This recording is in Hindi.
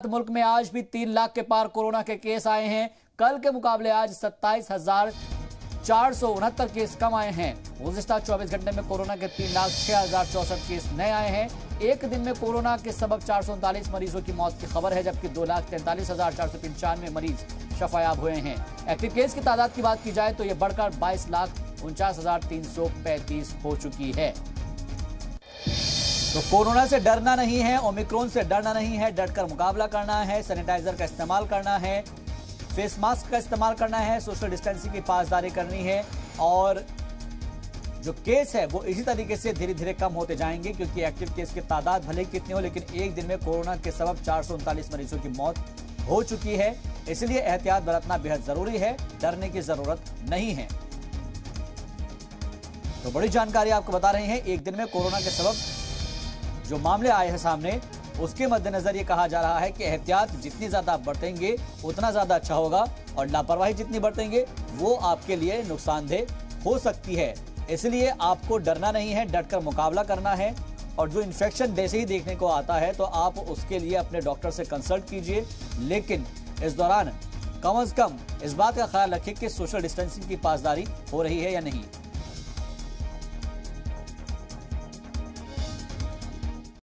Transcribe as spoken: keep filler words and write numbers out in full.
मुल्क में आज भी तीन लाख के पार कोरोना के केस आए हैं। कल के मुकाबले आज सत्ताईस हजार चार सौ उनहत्तर केस कम आए हैं। गुज़िश्ता चौबीस घंटे में कोरोना के तीन लाख छह हजार चौसठ केस नए आए हैं। एक दिन में कोरोना के सबब चार सौ उनतालीस मरीजों की मौत की खबर है, जबकि दो लाख तैंतालीस हजार चार सौ पंचानवे मरीज शफायाब हुए हैं। एक्टिव केस की तादाद की बात की जाए तो यह बढ़कर बाईस लाख उनचास हजार तीन सौ पैंतीस हो चुकी है। तो कोरोना से डरना नहीं है, ओमिक्रॉन से डरना नहीं है, डटकर मुकाबला करना है, सैनिटाइजर का इस्तेमाल करना है, फेस मास्क का इस्तेमाल करना है, सोशल डिस्टेंसिंग की पासदारी करनी है और जो केस है वो इसी तरीके से धीरे धीरे कम होते जाएंगे, क्योंकि एक्टिव केस की तादाद भले कितनी हो, लेकिन एक दिन में कोरोना के सबब चार सौ उनतालीस मरीजों की मौत हो चुकी है। इसलिए एहतियात बरतना बेहद जरूरी है, डरने की जरूरत नहीं है। तो बड़ी जानकारी आपको बता रहे हैं, एक दिन में कोरोना के सबब जो मामले आए हैं सामने, उसके मद्देनजर ये कहा जा रहा है कि एहतियात जितनी ज्यादा आप बरतेंगे उतना ज्यादा अच्छा होगा और लापरवाही जितनी बरतेंगे वो आपके लिए नुकसानदेह हो सकती है। इसलिए आपको डरना नहीं है, डटकर मुकाबला करना है और जो इन्फेक्शन जैसे ही देखने को आता है तो आप उसके लिए अपने डॉक्टर से कंसल्ट कीजिए, लेकिन इस दौरान कम से कम इस बात का ख्याल रखें कि सोशल डिस्टेंसिंग की पासदारी हो रही है या नहीं।